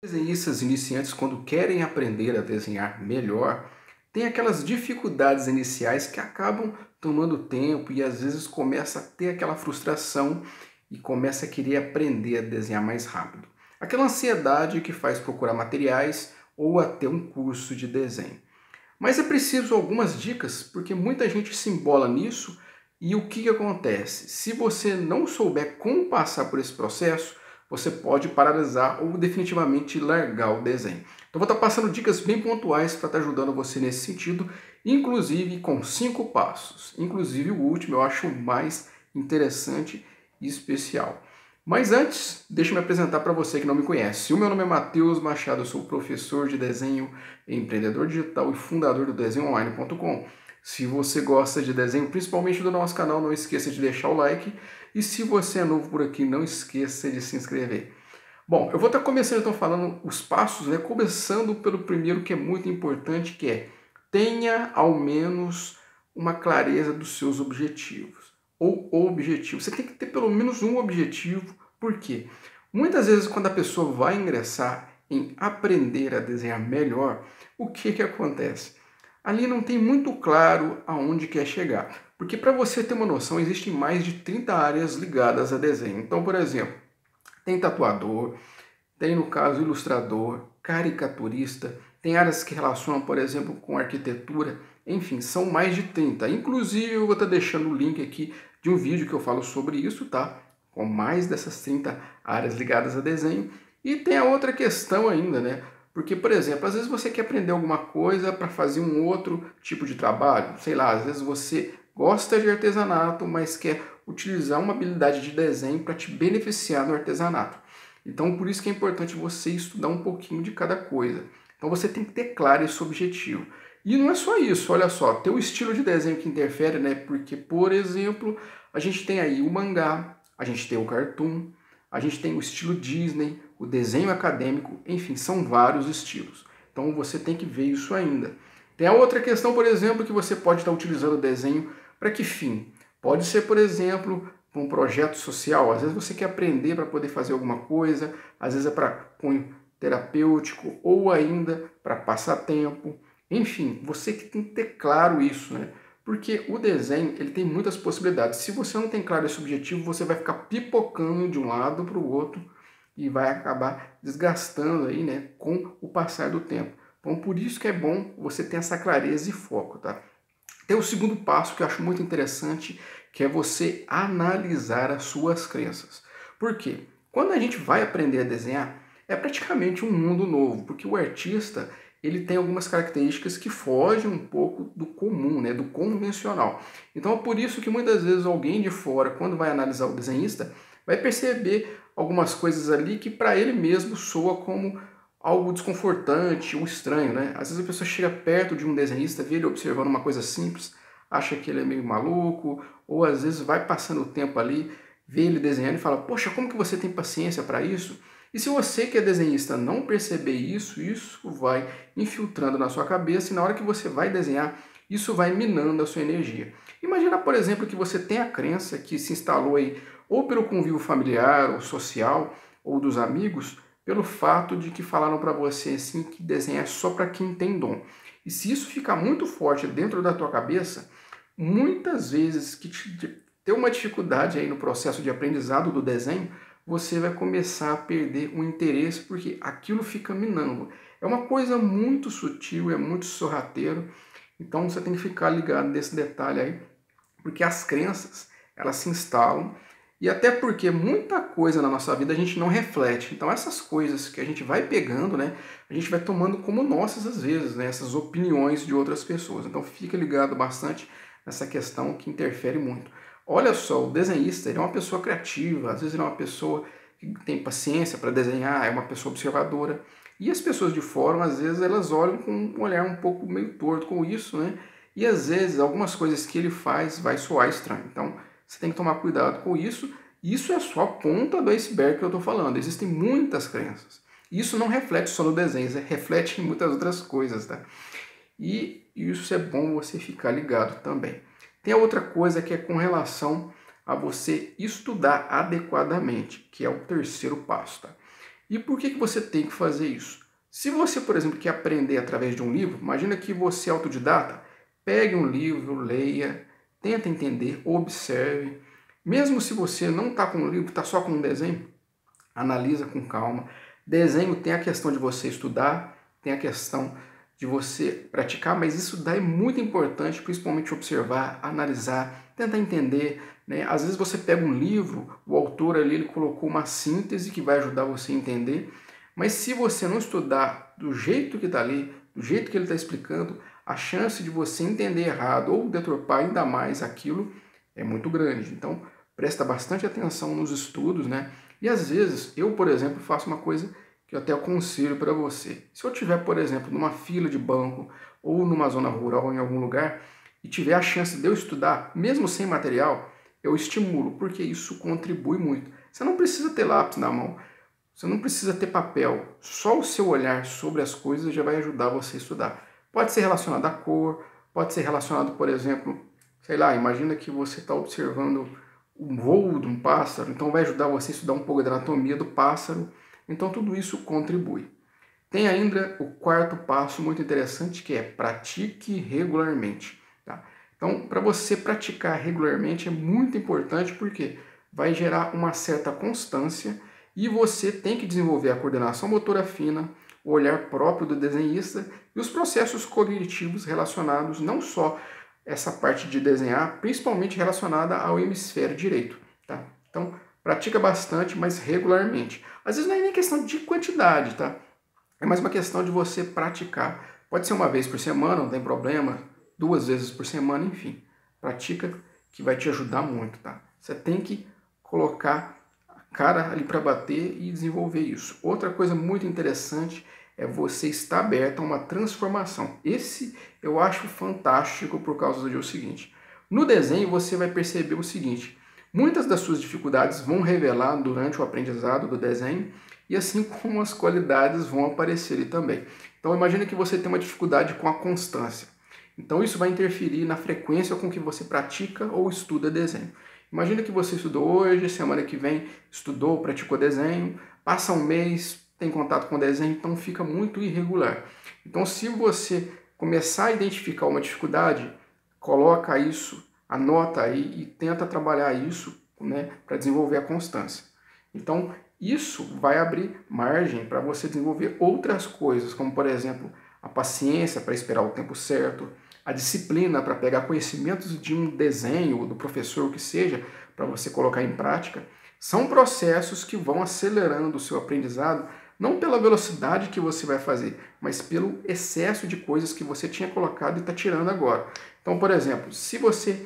Desenhistas iniciantes, quando querem aprender a desenhar melhor, têm aquelas dificuldades iniciais que acabam tomando tempo e às vezes começa a ter aquela frustração e começa a querer aprender a desenhar mais rápido. Aquela ansiedade que faz procurar materiais ou até um curso de desenho. Mas é preciso algumas dicas, porque muita gente se embola nisso e o que acontece? Se você não souber como passar por esse processo, você pode paralisar ou definitivamente largar o desenho. Então vou estar passando dicas bem pontuais para estar ajudando você nesse sentido, inclusive com 5 passos. Inclusive o último eu acho mais interessante e especial. Mas antes, deixa eu me apresentar para você que não me conhece. O meu nome é Matheus Machado, eu sou professor de desenho, empreendedor digital e fundador do desenhoonline.com. Se você gosta de desenho, principalmente do nosso canal, não esqueça de deixar o like. E se você é novo por aqui, não esqueça de se inscrever. Bom, eu vou estar começando então falando os passos, né? Começando pelo primeiro, que é muito importante, que é tenha ao menos uma clareza dos seus objetivos. Ou objetivo. Você tem que ter pelo menos um objetivo. Por quê? Muitas vezes quando a pessoa vai ingressar em aprender a desenhar melhor, o que acontece? Ali não tem muito claro aonde quer chegar. Porque para você ter uma noção, existem mais de 30 áreas ligadas a desenho. Então, por exemplo, tem tatuador, tem no caso ilustrador, caricaturista, tem áreas que relacionam, por exemplo, com arquitetura, enfim, são mais de 30. Inclusive, eu vou estar deixando o link aqui de um vídeo que eu falo sobre isso, tá? Com mais dessas 30 áreas ligadas a desenho. E tem a outra questão ainda, né? Porque, por exemplo, às vezes você quer aprender alguma coisa para fazer um outro tipo de trabalho. Sei lá, às vezes você gosta de artesanato, mas quer utilizar uma habilidade de desenho para te beneficiar no artesanato. Então, por isso que é importante você estudar um pouquinho de cada coisa. Então, você tem que ter claro esse objetivo. E não é só isso, olha só, ter o estilo de desenho que interfere, né? Porque, por exemplo, a gente tem aí o mangá, a gente tem o cartoon, a gente tem o estilo Disney, o desenho acadêmico, enfim, são vários estilos. Então, você tem que ver isso ainda. Tem a outra questão, por exemplo, que você pode estar utilizando o desenho para que fim? Pode ser, por exemplo, um projeto social. Às vezes você quer aprender para poder fazer alguma coisa, às vezes é para cunho terapêutico ou ainda para passatempo. Enfim, você que tem que ter claro isso, né? Porque o desenho ele tem muitas possibilidades. Se você não tem claro esse objetivo, você vai ficar pipocando de um lado para o outro e vai acabar desgastando aí, né, com o passar do tempo. Então, por isso que é bom você ter essa clareza e foco, tá? Tem o segundo passo que eu acho muito interessante, que é você analisar as suas crenças. Por quê? Quando a gente vai aprender a desenhar, é praticamente um mundo novo, porque o artista ele tem algumas características que fogem um pouco do comum, né, do convencional. Então é por isso que muitas vezes alguém de fora, quando vai analisar o desenhista, vai perceber algumas coisas ali que para ele mesmo soa como algo desconfortante ou estranho, né? Às vezes a pessoa chega perto de um desenhista, vê ele observando uma coisa simples, acha que ele é meio maluco, ou às vezes vai passando o tempo ali, vê ele desenhando e fala, poxa, como que você tem paciência para isso? E se você que é desenhista não perceber isso, isso vai infiltrando na sua cabeça e na hora que você vai desenhar, isso vai minando a sua energia. Imagina, por exemplo, que você tem a crença que se instalou aí ou pelo convívio familiar ou social ou dos amigos, pelo fato de que falaram para você assim que desenhar é só para quem tem dom. E se isso ficar muito forte dentro da tua cabeça, muitas vezes que ter uma dificuldade aí no processo de aprendizado do desenho, você vai começar a perder o interesse porque aquilo fica minando. É uma coisa muito sutil, é muito sorrateiro, então você tem que ficar ligado nesse detalhe aí, porque as crenças, elas se instalam e até porque muita coisa na nossa vida a gente não reflete. Então essas coisas que a gente vai pegando, né, a gente vai tomando como nossas às vezes, né, essas opiniões de outras pessoas. Então fica ligado bastante nessa questão que interfere muito. Olha só, o desenhista, ele é uma pessoa criativa, às vezes ele é uma pessoa que tem paciência para desenhar, é uma pessoa observadora. E as pessoas de fora, às vezes, elas olham com um olhar um pouco meio torto com isso, né? E às vezes algumas coisas que ele faz vai soar estranho. Então, você tem que tomar cuidado com isso. Isso é só a ponta do iceberg que eu estou falando. Existem muitas crenças. Isso não reflete só no desenho, reflete em muitas outras coisas, tá? E isso é bom você ficar ligado também. Tem a outra coisa que é com relação a você estudar adequadamente, que é o terceiro passo, tá? E por que você tem que fazer isso? Se você, por exemplo, quer aprender através de um livro, imagina que você é autodidata, pegue um livro, leia, tenta entender, observe. Mesmo se você não está com um livro, está só com um desenho, analisa com calma. Desenho tem a questão de você estudar, tem a questão de você praticar, mas isso daí é muito importante, principalmente observar, analisar, tentar entender, né? Às vezes você pega um livro, o autor ali ele colocou uma síntese que vai ajudar você a entender, mas se você não estudar do jeito que está ali, do jeito que ele está explicando, a chance de você entender errado ou deturpar ainda mais aquilo é muito grande. Então, presta bastante atenção nos estudos, né? E às vezes, eu, por exemplo, faço uma coisa que eu até aconselho para você. Se eu tiver, por exemplo, numa fila de banco ou numa zona rural em algum lugar e tiver a chance de eu estudar, mesmo sem material, eu estimulo, porque isso contribui muito. Você não precisa ter lápis na mão, você não precisa ter papel, só o seu olhar sobre as coisas já vai ajudar você a estudar. Pode ser relacionado à cor, pode ser relacionado, por exemplo, sei lá, imagina que você está observando o voo de um pássaro, então vai ajudar você a estudar um pouco da anatomia do pássaro. Então tudo isso contribui. Tem ainda o quarto passo muito interessante, que é pratique regularmente. Tá? Então, para você praticar regularmente é muito importante porque vai gerar uma certa constância e você tem que desenvolver a coordenação motora fina, o olhar próprio do desenhista e os processos cognitivos relacionados não só essa parte de desenhar, principalmente relacionada ao hemisfério direito. Tá? Então, pratica bastante, mas regularmente. Às vezes não é nem questão de quantidade, tá? É mais uma questão de você praticar. Pode ser uma vez por semana, não tem problema, 2 vezes por semana, enfim. Pratica que vai te ajudar muito, tá? Você tem que colocar a cara ali para bater e desenvolver isso. Outra coisa muito interessante é você estar aberto a uma transformação. Esse eu acho fantástico por causa do seguinte. No desenho você vai perceber o seguinte: muitas das suas dificuldades vão revelar durante o aprendizado do desenho e assim como as qualidades vão aparecer também. Então imagine que você tem uma dificuldade com a constância. Então isso vai interferir na frequência com que você pratica ou estuda desenho. Imagina que você estudou hoje, semana que vem estudou, praticou desenho, passa um mês, tem contato com desenho, então fica muito irregular. Então se você começar a identificar uma dificuldade, coloca isso, anota aí e tenta trabalhar isso, né, para desenvolver a constância. Então isso vai abrir margem para você desenvolver outras coisas, como por exemplo a paciência para esperar o tempo certo, a disciplina para pegar conhecimentos de um desenho, do professor, o que seja, para você colocar em prática. São processos que vão acelerando o seu aprendizado, não pela velocidade que você vai fazer, mas pelo excesso de coisas que você tinha colocado e está tirando agora. Então, por exemplo, se você,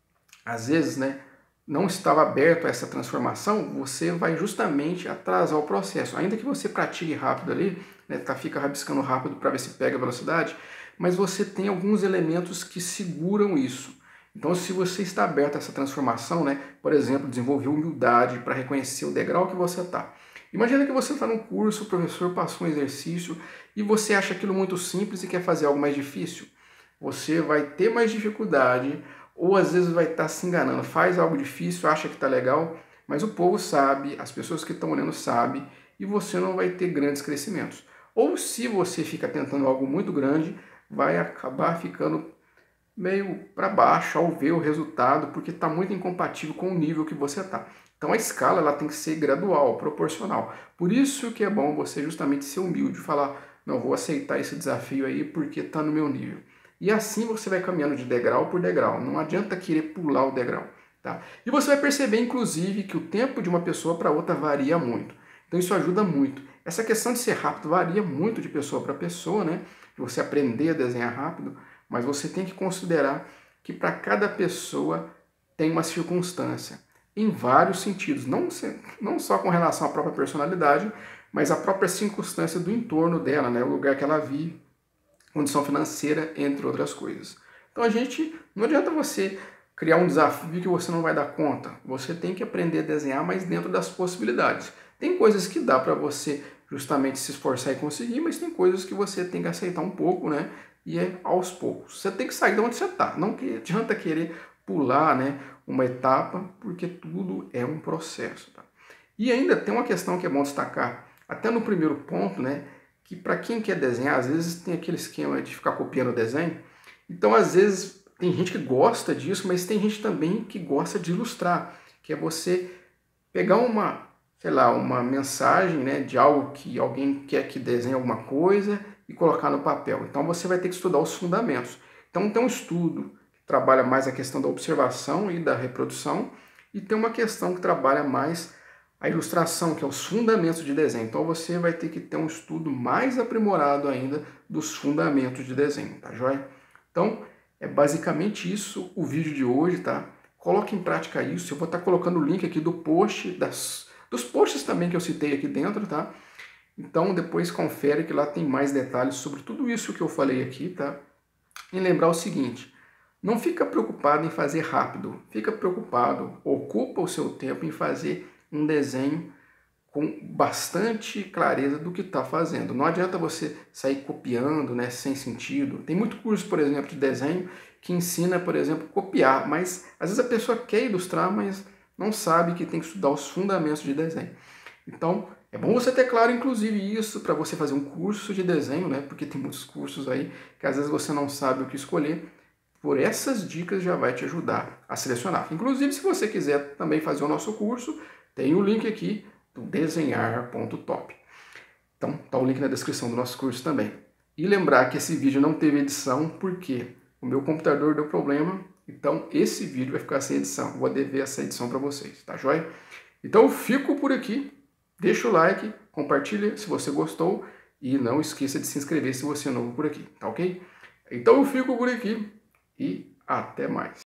às vezes, né, não estava aberto a essa transformação, você vai justamente atrasar o processo. Ainda que você pratique rápido ali, né, fica rabiscando rápido para ver se pega a velocidade, mas você tem alguns elementos que seguram isso. Então, se você está aberto a essa transformação, né, por exemplo, desenvolver humildade para reconhecer o degrau que você está. Imagina que você está num curso, o professor passou um exercício e você acha aquilo muito simples e quer fazer algo mais difícil. Você vai ter mais dificuldade ou às vezes vai estar se enganando. Faz algo difícil, acha que está legal, mas o povo sabe, as pessoas que estão olhando sabem e você não vai ter grandes crescimentos. Ou se você fica tentando algo muito grande, vai acabar ficando meio para baixo ao ver o resultado, porque está muito incompatível com o nível que você está. Então a escala ela tem que ser gradual, proporcional. Por isso que é bom você justamente ser humilde, falar, não, vou aceitar esse desafio aí porque está no meu nível. E assim você vai caminhando de degrau por degrau, não adianta querer pular o degrau. Tá? E você vai perceber, inclusive, que o tempo de uma pessoa para outra varia muito. Então isso ajuda muito. Essa questão de ser rápido varia muito de pessoa para pessoa, né? De você aprender a desenhar rápido, mas você tem que considerar que para cada pessoa tem uma circunstância, em vários sentidos, não só com relação à própria personalidade, mas a própria circunstância do entorno dela, né? O lugar que ela vive, condição financeira, entre outras coisas. Então não adianta você criar um desafio que você não vai dar conta. Você tem que aprender a desenhar, mas dentro das possibilidades. Tem coisas que dá para você justamente se esforçar e conseguir, mas tem coisas que você tem que aceitar um pouco, né? E é aos poucos. Você tem que sair de onde você está. Não adianta querer pular, né, uma etapa, porque tudo é um processo. Tá? E ainda tem uma questão que é bom destacar. até no primeiro ponto, né, que para quem quer desenhar, às vezes tem aquele esquema de ficar copiando o desenho. Então, às vezes, tem gente que gosta disso, mas tem gente também que gosta de ilustrar, que é você pegar uma, sei lá, uma mensagem, né, de algo que alguém quer que desenhe alguma coisa e colocar no papel. Então, você vai ter que estudar os fundamentos. Então, tem um estudo que trabalha mais a questão da observação e da reprodução, e tem uma questão que trabalha mais a ilustração, que é os fundamentos de desenho. Então você vai ter que ter um estudo mais aprimorado ainda dos fundamentos de desenho, tá joia? Então é basicamente isso o vídeo de hoje, tá? Coloque em prática isso. Eu vou estar colocando o link aqui do post, dos posts também que eu citei aqui dentro, tá? Então depois confere que lá tem mais detalhes sobre tudo isso que eu falei aqui, tá? E lembrar o seguinte, não fica preocupado em fazer rápido, fica preocupado, ocupa o seu tempo em fazer um desenho com bastante clareza do que está fazendo. Não adianta você sair copiando, né, sem sentido. Tem muito curso, por exemplo, de desenho que ensina, por exemplo, copiar, mas às vezes a pessoa quer ilustrar, mas não sabe que tem que estudar os fundamentos de desenho. Então, é bom você ter claro, inclusive, isso para você fazer um curso de desenho, né? Porque tem muitos cursos aí que às vezes você não sabe o que escolher. Por essas dicas já vai te ajudar a selecionar. Inclusive, se você quiser também fazer o nosso curso, tem o link aqui do desenhar.top. Então, tá o link na descrição do nosso curso também. E lembrar que esse vídeo não teve edição porque o meu computador deu problema, então esse vídeo vai ficar sem edição. Vou dever essa edição para vocês, tá joia? Então eu fico por aqui. Deixa o like, compartilha se você gostou e não esqueça de se inscrever se você é novo por aqui, tá ok? Então eu fico por aqui e até mais.